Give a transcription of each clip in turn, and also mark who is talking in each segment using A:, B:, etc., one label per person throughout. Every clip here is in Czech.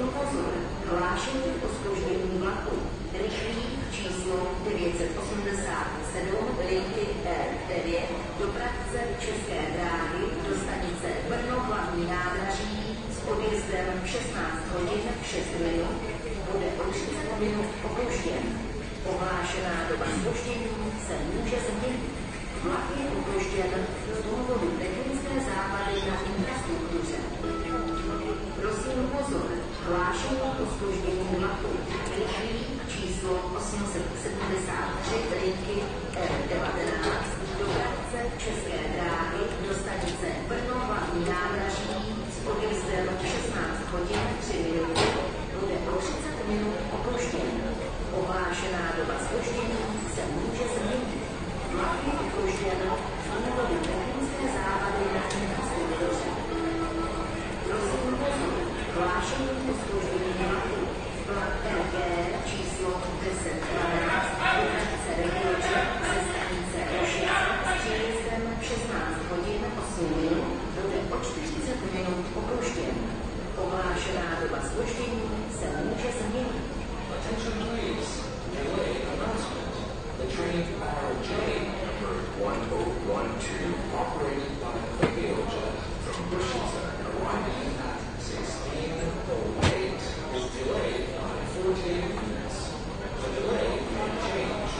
A: Prosím pozor, hlášení o zpoždění vlaku. Rychlík číslo 987 linky R9, dopravce České dráhy do stanice Brno hlavní nádraží s odjezdem 16 hodin 6 minut bude o 30 minut opožděn. Ohlášená doba zpoždění se může změnit. Vlak je opožděn z důvodu technické závady na infrastruktuře. Prosím pozor, hlášení o zpoždění vlaku. Rychlík číslo 873 linky R19, dopravce České dráhy do stanice Brno hlavní nádraží s odjezdem 16 hodin 3 minuty bude o 30 minut opožděn. Ohlášená doba zpoždění se může změnit. Vlak je opožděn z důvodu technické závady na infrastruktuře. Prosím pozor, hlášení o zpoždění vlaku. Vlak RG číslo 1012 dopravce Regioče ze stanice Rošice s příjezdem 16 hodin 8 minut bude o 40 minut opožděn. Ohlášená doba zpoždění se může změnit.
B: Attention please, delay announcement. The train RJ number 1012 operated by Regiojet from Rošice arriving at 16:08 is delayed by 40 minutes. The delay may change.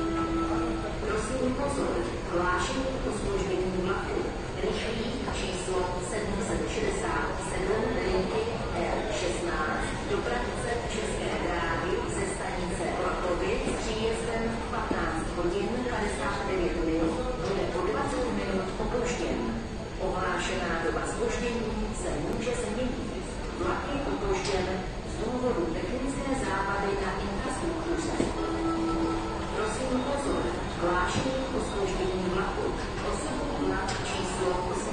A: Prosím pozor, hlášení o zpoždění vlaku. Rychlík číslo 767 linky R16, dopravce České dráhy ze stanice Vlachovic s příjezdem 15 hodin 59 minut bude o 20 minut opožděn. Ohlášená doba zpoždění se může změnit. Vlak je opožděn z důvodu technické závady na infrastruktuře. Prosím pozor, hlášení o zpoždění vlaku. Osobní vlak číslo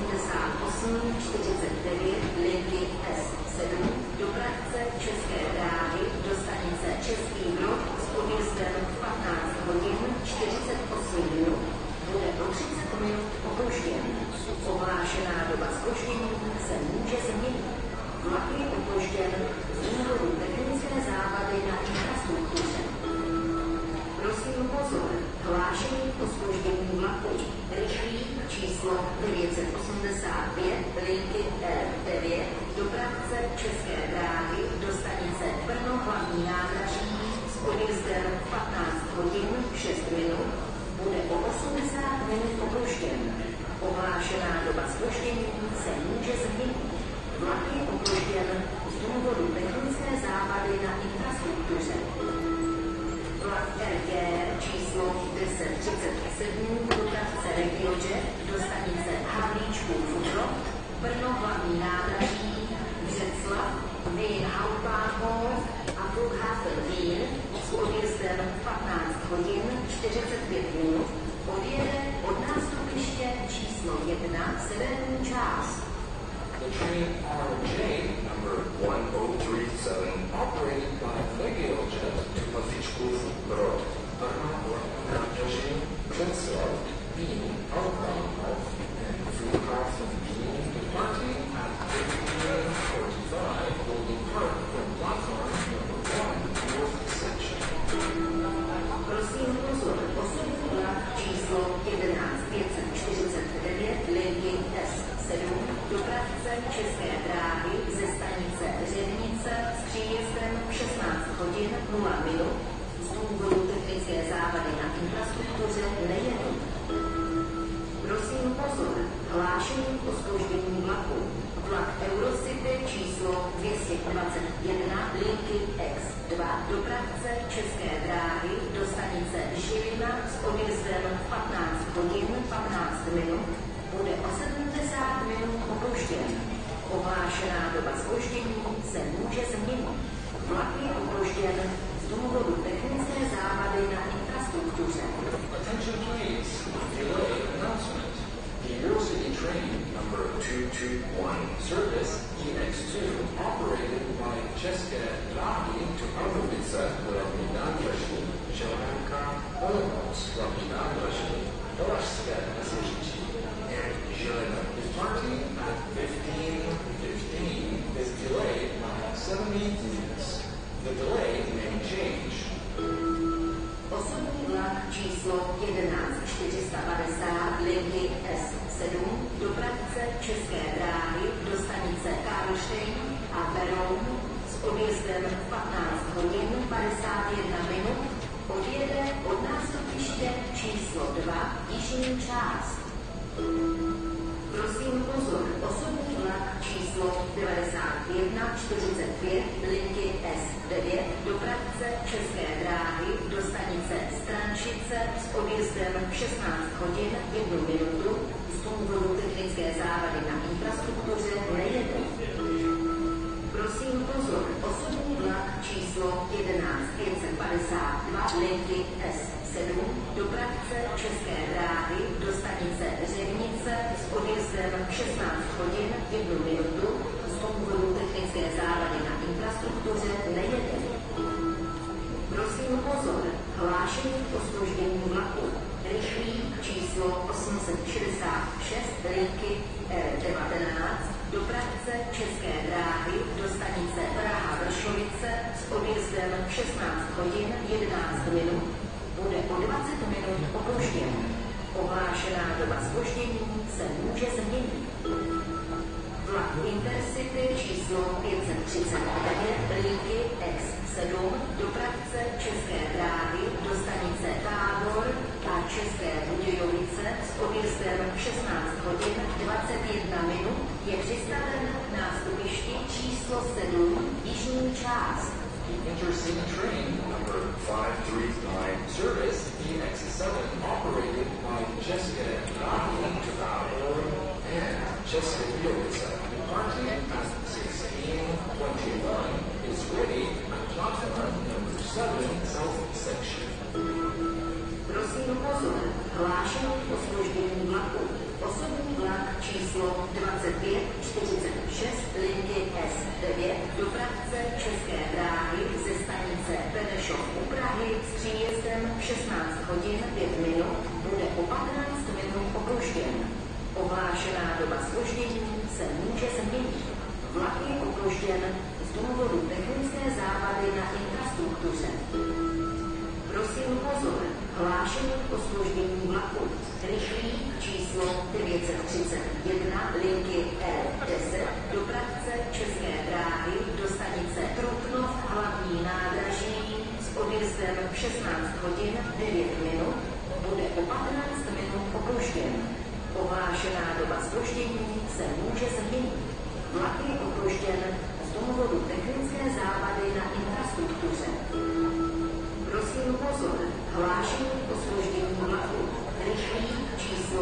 A: 8849 linky S7, dopravce České dráhy do stanice Český Brod s odjezdem 15 hodin 48 minut bude o 30 minut opožděn. Ohlášená doba zpoždění se může změnit. Vlak je opožděn z důvodu technické závady na infrastruktuře. Prosím pozor, hlášení o zpoždění vlaku. Rychlík číslo 985 linky R9, dopravce České dráhy do stanice Brno hlavní nádraží s odjezdem 15 hodin 6 minut bude o 80 minut opožděn. Ohlášená doba zpoždění se může změnit. Vlak je opožděn z důvodu technické závady na infrastruktuře. Vlak RG číslo 1037 dopravce Regiojet do stanice Havlíčkův Brod, Brno hlavní nádraží, Břeclav, Wien Hauptbahnhof a Flughafen Wien s odjezdem 15 hodin 45 minut odjede od nástupiště číslo 1 severní část.
B: The train RJ number 1037 operated by Regiojet to Havlíčkův Brod, Brno hlavní nádraží, Břeclav, Wien Hauptbahnhof and Flughafen Wien departing at 15:45 will depart from platform number 1 north section.
A: Prosím pozor, osobní vlak číslo 11549 linky S7, dopravce České dráhy ze stanice Řevnice s příjezdem 16 hodin 0 minut z důvodu technické závady na infrastruktuře nejede. Prosím pozor, hlášení o zpoždění vlaku. Vlak Eurocity číslo 221 linky X2, dopravce České dráhy do stanice Žilina s odjezdem 15 hodin 15 minut bude o 70 minut opožděn. Ohlášená doba zpoždění se může změnit. Vlak je opožděn z důvodu technické závady na infrastruktuře.
B: Attention please, delay announcement. The Eurocity train number 221 service EX2 operated by České dráhy to Pardubice hlavní nádraží, Železnička, Olomouc hlavní nádraží, Valašské Meziříčí and Žilina departing at 15:15 is delayed by 70
A: číslo 11450 linky S7, dopravce České dráhy do stanice Karlštejn a Beroun s odjezdem v 15 hodin 51 minut odjede od nástupiště číslo 2 jižní část. Prosím pozor, osobní vlak číslo 9145 linky S9, dopravce České dráhy do stanice Strančice s odjezdem v 16 hodin 1 minutu z důvodu technické závady na infrastruktuře nejede. Prosím pozor, osobní vlak číslo 11552 linky S7, dopravce České dráhy do stanice Řevnice s odjezdem v 16 hodin 1 minutu z důvodu technické závady na infrastruktuře nejede. Prosím pozor, hlášení o zpoždění vlaku. Rychlík číslo 866 linky R19, dopravce České dráhy do stanice Praha-Vršovice s odjezdem v 16 hodin 11 minut bude o 20 minut opožděn. Ohlášená doba zpoždění se může změnit. Vlak Intercity číslo 539 linky X7, dopravce České dráhy do stanice Tábor a České Budějovice s odjezdem v 16 hodin 21 minut je přistaven na nástupišti číslo 7 jižní část.
B: Intercity train number 539 service EX7 operated by České dráhy to Tábor and České Budějovice departing at 16:21 is ready at platform number 7 south section.
A: Prosím pozor, hlášení o zpoždění vlaku. Osobní vlak číslo 2546 linky S9, dopravce České dráhy ze stanice Benešov u Prahy s příjezdem v 16 hodin 5 minut bude o 15 minut opožděn. Ohlášená doba zpoždění se může změnit. Vlak je opožděn z důvodu technické závady na infrastruktuře. Prosím pozor, hlášení o zpoždění vlaku. Rychlík číslo 931 linky R10, dopravce České dráhy do stanice Trutnov hlavní nádraží s odjezdem v 16 hodin 9 minut bude o 15 minut opožděn. Ohlášená doba zpoždění se může změnit. Vlak je opožděn z důvodu technické závady na infrastruktuře. Prosím pozor, hlášení o zpoždění vlaku. Rychlík číslo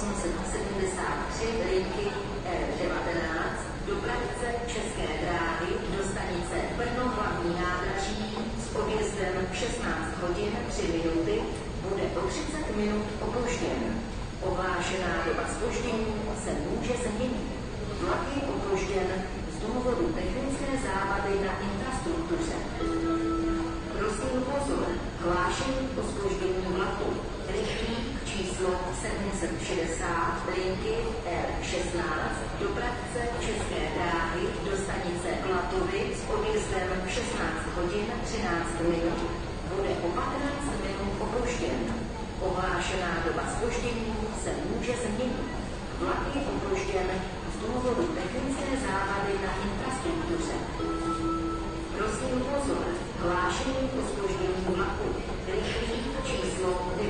A: 873 linky R19, dopravce České dráhy do stanice Brno hlavní nádraží s odjezdem v 16 hodin 3 minuty bude o 30 minut opožděn. Ohlášená doba zpoždění se může změnit. Vlak je opožděn z důvodu technické závady na infrastruktuře. Prosím pozor, hlášení o zpoždění vlaku. Rychlík číslo 760 linky R16, dopravce České dráhy do stanice Klatovy s odjezdem v 16 hodin 13 minut bude o 15 minut opožděn. Ohlášená doba zpoždění se může změnit. Vlak je opožděn z důvodu technické závady na infrastruktuře. Prosím pozor, hlášení o zpoždění vlaku. Rychlík číslo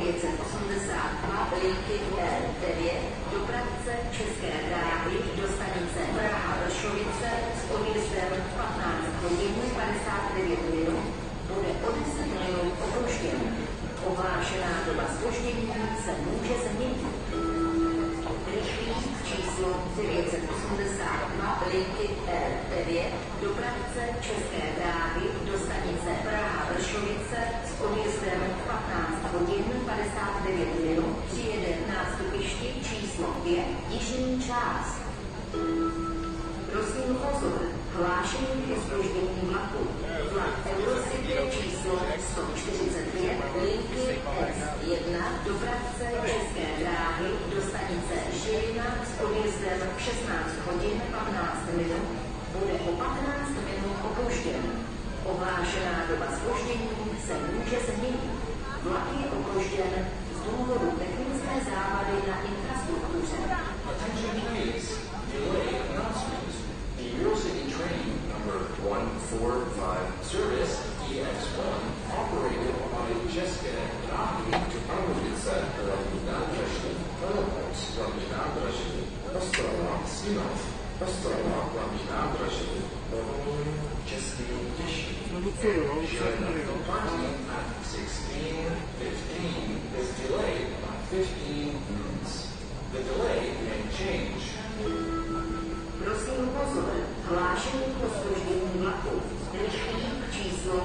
A: 982 linky R9, dopravce České dráhy do stanice Praha-Vršovice s odjezdem v 15 hodin 59 minut bude o 10 minut opožděn. Ohlášená doba zpoždění se může změnit. Rychlík číslo 982 linky R9, dopravce České dráhy do stanice Praha-Vršovice s odjezdem v 15 hodin 59 minut přijede nástupišti číslo 5 jižní část. Prosím pozor, hlášení o zpoždění vlaku. Vlak Eurocity číslo 145 linky S1, dopravce České dráhy do stanice Žilina s odjezdem v 16 hodin 15 minut bude o 15 minut opožděn. Ohlášená doba zpoždění se může změnit. Vlak je opožděn z důvodu technické závady na infrastruktuře.
B: Attention please. Delay announcement. The Eurocity train number 145 service EX1 operated by České dráhy to Pardubice, hlavní nádraží, Olomouc, hlavní nádraží, Ostrava, Svinov, Ostrava, hlavní nádraží, Český Těšín. Departing at 16:15 is delayed by 15 minutes. The delay may change.
A: Prosím pozor, hlášení o zpoždění vlaku. Rychlík číslo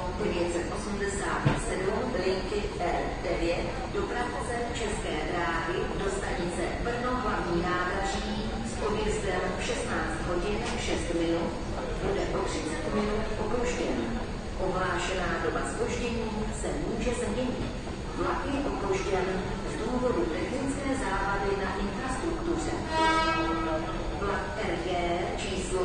A: 987 linky R9 dopravce České dráhy do stanice Brno hlavní nádraží s odjezdem v 16 hodin 6 minut bude o 30 minut opožděn. Ohlášená doba zpoždění se může změnit. Vlak je opožděn z důvodu technické závady na infrastruktuře. Vlak RG číslo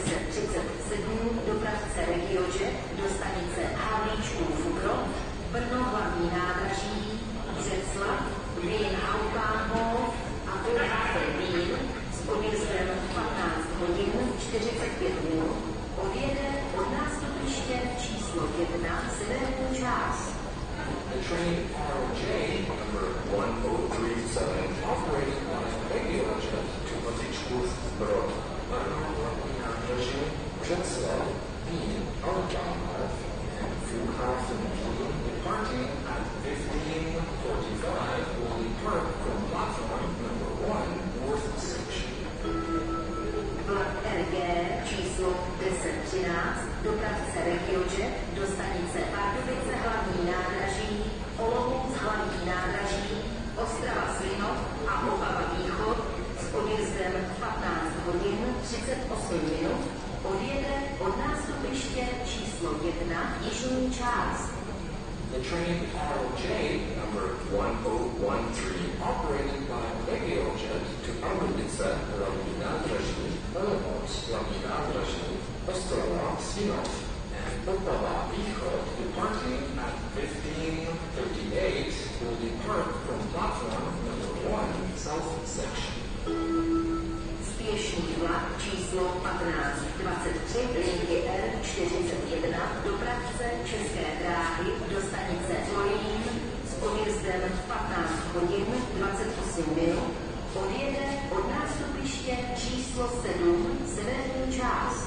A: 1037 dopravce RegioJet do stanice Havlíčkův Brod, Brno hlavní nádraží, Břeclav, Wien Hauptbahnhof a Flughafen Wien s odjezdem 15 hodin 45 minut odjede od nástupiště číslo 1 severní část.
B: The train RJ number 1037 operated by RegioJet to Havlíčkův Brod, Brno hlavní nádraží, Břeclav, Wien Hauptbahnhof and Flughafen Wien departing at 15:45 will depart from platform number 1 north section.
A: Vlak RG číslo 1013 dopravce RegioJet do stanice Pardubice hlavní nádraží, Olomouc hlavní nádraží, Ostrava Svinov a Opava Východ s odjezdem 15 hodin 38 minut odjede od nástupiště číslo 1 jižní část.
B: The train RJ number 1013 operated by RegioJet to Pardubice hlavní nádraží, Olomouc hlavní nádraží, Ostrava Svinov and Opava Východ departing at 15:38 will depart from platform number 1 south section.
A: Spěšný vlak číslo 1523 linky R41 dopravce České dráhy do stanice Zlín s odjezdem v 15 hodin 28 minut odjede od nástupiště číslo 7 severní část.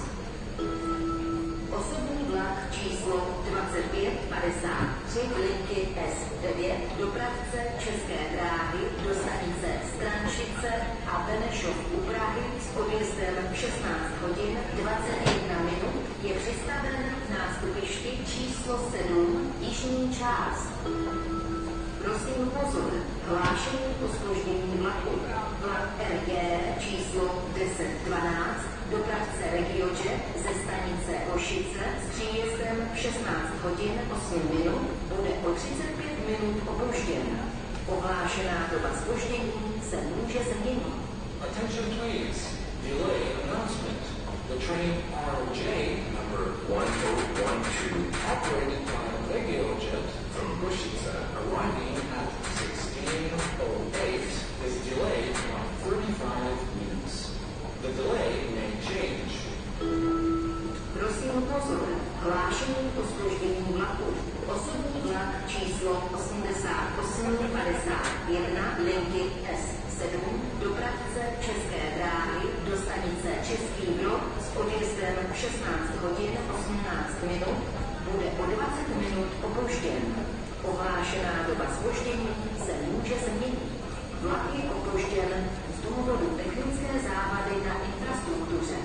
A: Osobní vlak číslo 2553 linky S9 dopravce České dráhy do stanice Strančice a Benešov u Prahy s odjezdem v 16 hodin 21 minut je přistaven v nástupišti číslo 7 jižní část. Prosím pozor, hlášení o zpoždění vlaku. Vlak RG číslo 1012 dopravce RegioJet ze stanice Košice s příjezdem v 16 hodin 8 minut bude o 35 minut opožděn. Ohlášená doba zpoždění se může změnit.
B: Attention please. Delay announcement. The train RJ number 1012 operated by RegioJet from Košice arriving at 16:08 is delayed by 35 minutes. The delay may change.
A: Prosím pozor, hlášení o zpoždění vlaku. Osobní vlak číslo 8851 linky S7 dopravce České dráhy do stanice Český Brod s odjezdem v 16 hodin 18 minut bude o 20 minut opožděn. Ohlášená doba zpoždění se může změnit. Vlak je opožděn z důvodu technické závady na infrastruktuře.